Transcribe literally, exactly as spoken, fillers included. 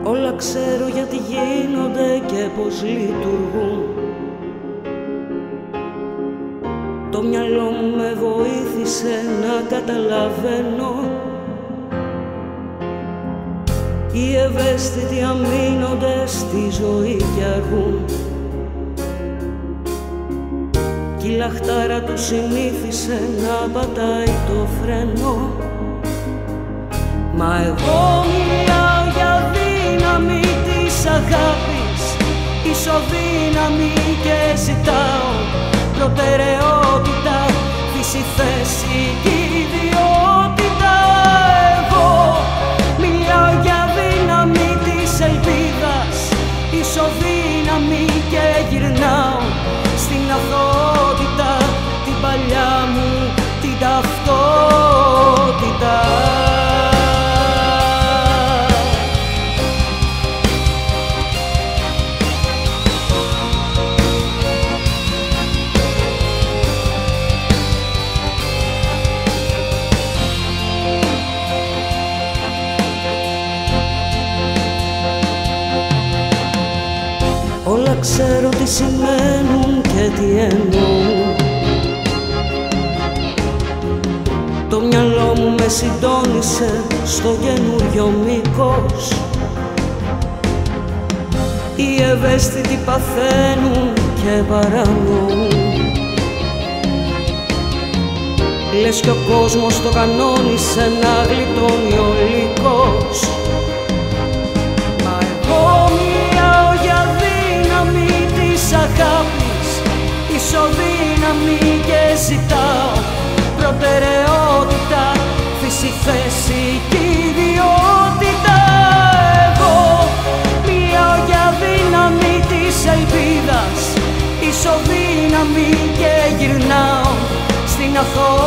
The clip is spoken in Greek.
Όλα ξέρω γιατί γίνονται και πως λειτουργούν. Το μυαλό μου με βοήθησε να καταλαβαίνω. Οι ευαίσθητοι αμήνονται στη ζωή και αργούν. Κι η λαχτάρα του συνήθισε να πατάει το φρένο. Μα εγώ μιλάω για δύναμη της αγάπης, ισοδύναμη και ζητάω προτεραιότητα, φύση, θέση και ιδιότητα. Εγώ μιλάω για δύναμη της ελπίδας, ισοδύναμη και γυρνάω στην αθωότητα, την παλιά μου την ταυτότητα. Όλα ξέρω τι σημαίνουν και τι εννοούν. Το μυαλό μου με συντόνισε στο καινούριο μήκος. Οι ευαίσθητοι παθαίνουν και παρανοούν. Λες κι ο κόσμος το κανόνισε να γλιτώνει ο λύκος. Μα εγώ μιλάω για δύναμη της αγάπης, ισοδύναμη και ζητάω προτεραιότητα, φύση, θέση και ιδιότητα. Εγώ μιλάω για δύναμη της ελπίδας, ισοδύναμη και γυρνάω στην αθωότητα.